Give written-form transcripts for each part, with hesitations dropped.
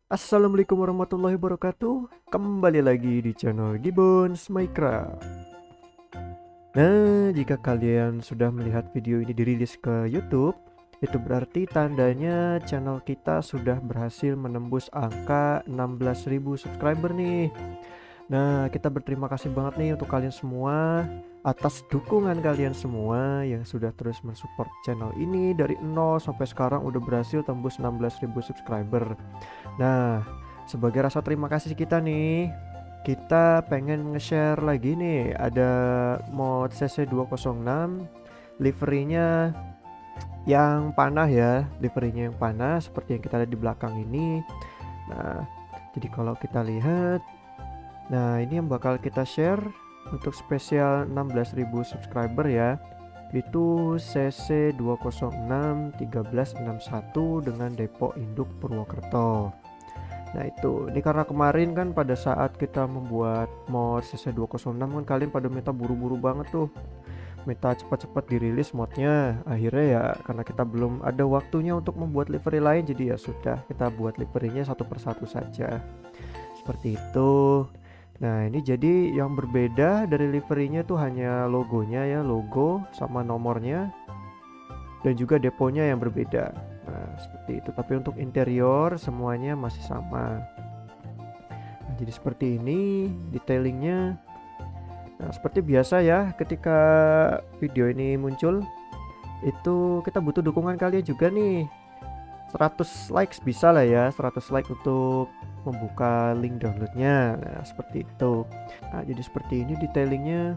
Assalamualaikum warahmatullahi wabarakatuh. Kembali lagi di channel Gibbons Minecraft. Nah, jika kalian sudah melihat video ini dirilis ke YouTube, itu berarti tandanya channel kita sudah berhasil menembus angka 16.000 subscriber nih. Nah, kita berterima kasih banget nih untuk kalian semua atas dukungan kalian semua yang sudah terus mensupport channel ini dari nol sampai sekarang udah berhasil tembus 16.000 subscriber. Nah, sebagai rasa terima kasih kita nih, kita pengen nge-share lagi nih, ada mod CC206 liverinya yang panah ya, liverinya yang panah seperti yang kita lihat di belakang ini. Nah, jadi kalau kita lihat, nah ini yang bakal kita share untuk spesial 16.000 subscriber ya, itu CC206 1361 dengan Depok Induk Purwokerto. Nah itu, ini karena kemarin kan pada saat kita membuat mod CC206 kan kalian pada minta buru-buru banget tuh, minta cepat-cepat dirilis modnya. Akhirnya ya karena kita belum ada waktunya untuk membuat livery lain, jadi ya sudah kita buat liverynya satu persatu saja seperti itu. Nah ini jadi yang berbeda dari liverynya tuh hanya logonya ya, logo sama nomornya, dan juga deponya yang berbeda. Nah seperti itu, tapi untuk interior semuanya masih sama. Nah, jadi seperti ini detailingnya. Nah seperti biasa ya, ketika video ini muncul itu kita butuh dukungan kalian juga nih. 100 likes bisa lah ya, 100 like untuk membuka link downloadnya. Nah seperti itu. Nah jadi seperti ini detailingnya.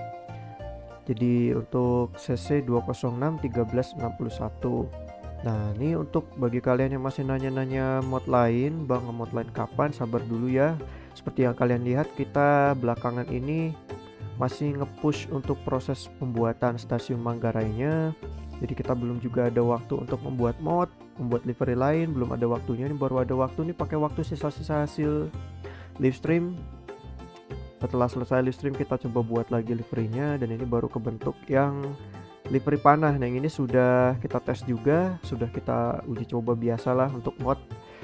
Jadi untuk CC206 1361. Nah ini untuk bagi kalian yang masih nanya-nanya mod lain, bang mod lain kapan, sabar dulu ya. Seperti yang kalian lihat, kita belakangan ini masih nge-push untuk proses pembuatan stasiun Manggarainya. Jadi kita belum juga ada waktu untuk membuat mod, membuat livery lain, belum ada waktunya. Ini baru ada waktu nih, pakai waktu sisa-sisa hasil live stream. Setelah selesai live stream kita coba buat lagi liverynya, dan ini baru kebentuk yang livery panah. Nah yang ini sudah kita tes juga, sudah kita uji coba biasalah untuk mod.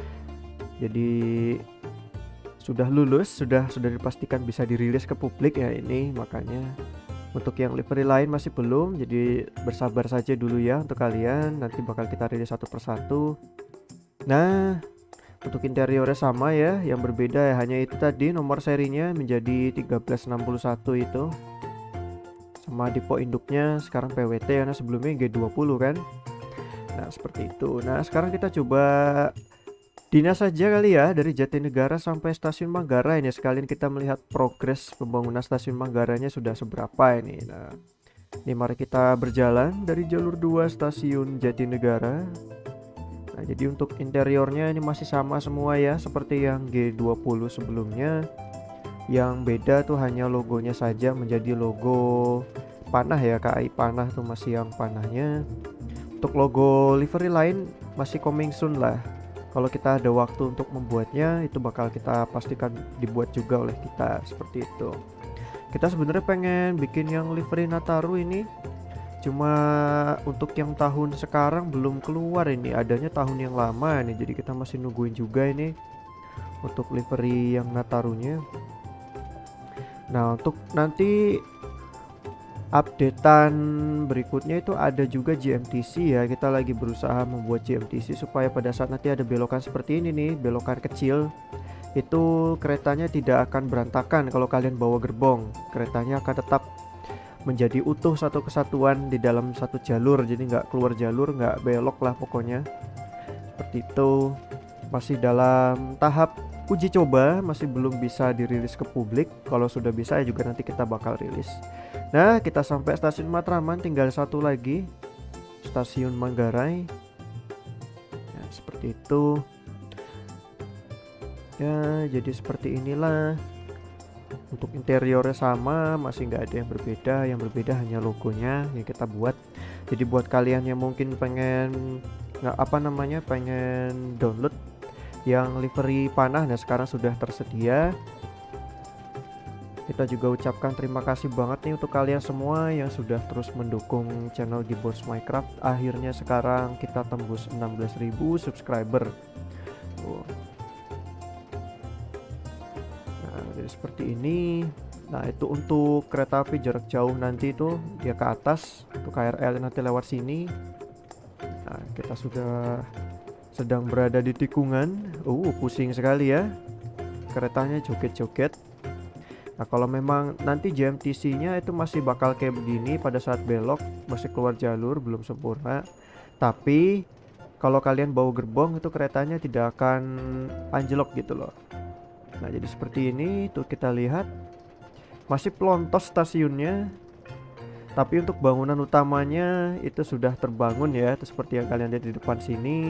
Jadi sudah lulus, sudah dipastikan bisa dirilis ke publik ya ini. Makanya untuk yang livery lain masih belum, jadi bersabar saja dulu ya untuk kalian, nanti bakal kita rilis satu persatu. Nah untuk interiornya sama ya, yang berbeda ya hanya itu tadi, nomor serinya menjadi 1361 itu, sama depo induknya sekarang PWT karena sebelumnya G20 kan. Nah seperti itu. Nah sekarang kita coba dinas saja kali ya, dari Jatinegara sampai stasiun Manggarai ini, sekalian kita melihat progres pembangunan stasiun Manggarainya sudah seberapa ini. Nah ini mari kita berjalan dari jalur 2 stasiun Jatinegara. Nah jadi untuk interiornya ini masih sama semua ya, seperti yang G20 sebelumnya. Yang beda tuh hanya logonya saja menjadi logo panah ya, KAI panah tuh masih yang panahnya. Untuk logo livery lain masih coming soon lah. Kalau kita ada waktu untuk membuatnya, itu bakal kita pastikan dibuat juga oleh kita seperti itu. Kita sebenarnya pengen bikin yang livery Nataru ini, cuma untuk yang tahun sekarang belum keluar, ini adanya tahun yang lama nih, jadi kita masih nungguin juga ini untuk livery yang Natarunya. Nah untuk nanti updatean berikutnya itu ada juga GMTC ya, kita lagi berusaha membuat GMTC supaya pada saat nanti ada belokan seperti ini nih, belokan kecil, itu keretanya tidak akan berantakan. Kalau kalian bawa gerbong, keretanya akan tetap menjadi utuh satu kesatuan di dalam satu jalur, jadi nggak keluar jalur, nggak belok lah pokoknya seperti itu. Masih dalam tahap uji coba, masih belum bisa dirilis ke publik. Kalau sudah bisa ya juga nanti kita bakal rilis. Nah kita sampai stasiun Matraman, tinggal satu lagi stasiun Manggarai ya, seperti itu ya. Jadi seperti inilah. Untuk interiornya sama, masih nggak ada yang berbeda. Yang berbeda hanya logonya yang kita buat. Jadi buat kalian yang mungkin pengen pengen download yang livery panah, nah sekarang sudah tersedia. Kita juga ucapkan terima kasih banget nih untuk kalian semua yang sudah terus mendukung channel Gibbons Minecraft. Akhirnya sekarang kita tembus 16.000 subscriber. jadi seperti ini. Nah itu untuk kereta api jarak jauh nanti itu dia ke atas, untuk KRL nanti lewat sini. Nah kita sudah sedang berada di tikungan. Pusing sekali ya, keretanya joget-joget. Nah kalau memang nanti JMTC nya itu masih bakal kayak begini pada saat belok, masih keluar jalur, belum sempurna. Tapi kalau kalian bawa gerbong itu keretanya tidak akan anjlok gitu loh. Nah jadi seperti ini tuh, kita lihat masih pelontos stasiunnya, tapi untuk bangunan utamanya itu sudah terbangun ya, itu seperti yang kalian lihat di depan sini.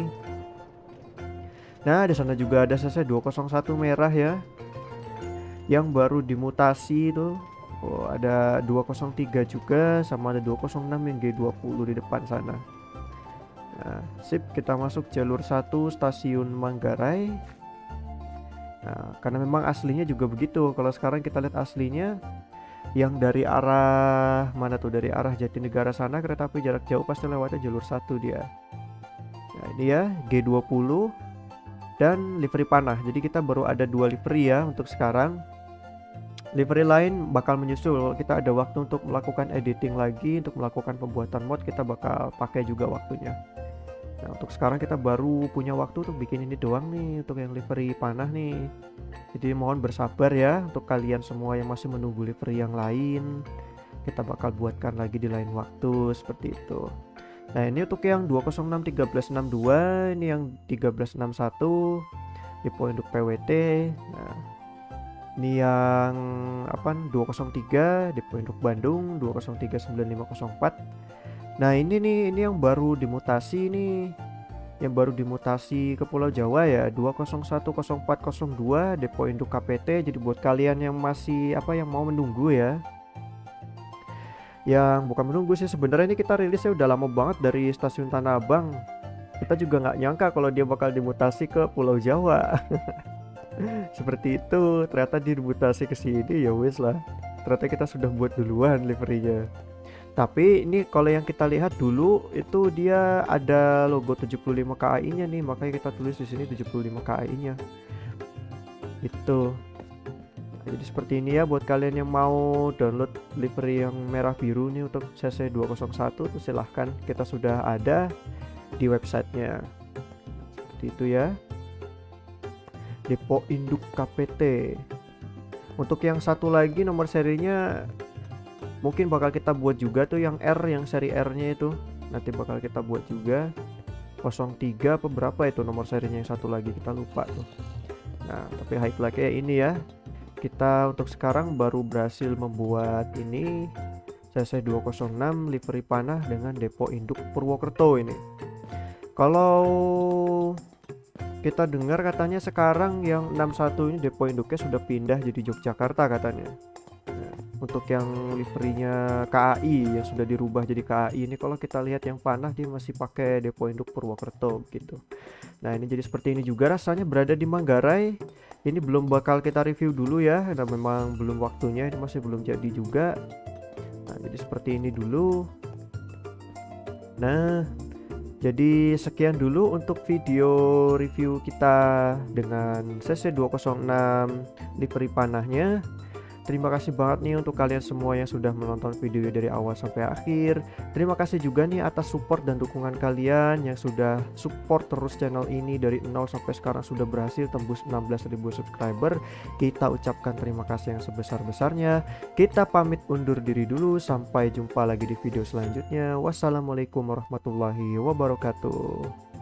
Nah di sana juga ada CC 201 merah ya, yang baru dimutasi itu. Ada 203 juga, sama ada 206 yang G20 di depan sana. Nah sip, kita masuk jalur 1 stasiun Manggarai. Nah karena memang aslinya juga begitu. Kalau sekarang kita lihat aslinya, yang dari arah mana tuh, dari arah Jatinegara sana kereta api jarak jauh pasti lewatnya jalur 1 dia. Nah ini ya G20 dan livery panah. Jadi kita baru ada 2 livery ya untuk sekarang. Livery lain bakal menyusul. Kita ada waktu untuk melakukan editing lagi, untuk melakukan pembuatan mod kita bakal pakai juga waktunya. Nah untuk sekarang kita baru punya waktu untuk bikin ini doang nih, untuk yang livery panah nih. Jadi mohon bersabar ya untuk kalian semua yang masih menunggu livery yang lain. Kita bakal buatkan lagi di lain waktu seperti itu. Nah ini untuk yang 206 1362, ini yang 1361 di poin untuk PWT. Nah ini yang 203 di poin untuk Bandung 2039504. Nah ini nih, ini yang baru dimutasi nih, yang baru dimutasi ke Pulau Jawa ya, 2010402 depo induk KPT. Jadi buat kalian yang masih yang mau menunggu ya, yang bukan menunggu sih sebenarnya, ini kita rilisnya udah lama banget dari stasiun Tanah Abang. Kita juga nggak nyangka kalau dia bakal dimutasi ke Pulau Jawa. Seperti itu, ternyata dimutasi ke sini, ya wes lah. Ternyata kita sudah buat duluan liverynya. Tapi ini kalau yang kita lihat dulu itu dia ada logo 75 KAI-nya nih, makanya kita tulis di sini 75 KAI-nya. Itu. Nah, jadi seperti ini ya buat kalian yang mau download livery yang merah biru nih untuk CC 201 tuh silahkan, kita sudah ada di websitenya. Seperti itu ya. Depo induk KPT. Untuk yang satu lagi nomor serinya mungkin bakal kita buat juga tuh, yang R, yang seri R-nya itu nanti bakal kita buat juga. 03 apa berapa itu nomor serinya yang satu lagi, kita lupa tuh. Nah tapi highlightnya ini ya, kita untuk sekarang baru berhasil membuat ini CC 206 livery panah dengan depo induk Purwokerto ini. Kalau kita dengar katanya sekarang yang 61 ini depo induknya sudah pindah jadi Yogyakarta katanya. Nah, untuk yang liverynya KAI yang sudah dirubah jadi KAI ini, kalau kita lihat yang panah dia masih pakai depo induk Purwokerto gitu. Nah ini jadi seperti ini juga, rasanya berada di Manggarai. Ini belum bakal kita review dulu ya, karena memang belum waktunya, ini masih belum jadi juga. Nah jadi seperti ini dulu. Nah jadi sekian dulu untuk video review kita dengan CC 206 livery panahnya. Terima kasih banget nih untuk kalian semua yang sudah menonton video dari awal sampai akhir. Terima kasih juga nih atas support dan dukungan kalian yang sudah support terus channel ini dari 0 sampai sekarang sudah berhasil tembus 16.000 subscriber. Kita ucapkan terima kasih yang sebesar-besarnya. Kita pamit undur diri dulu, sampai jumpa lagi di video selanjutnya. Wassalamualaikum warahmatullahi wabarakatuh.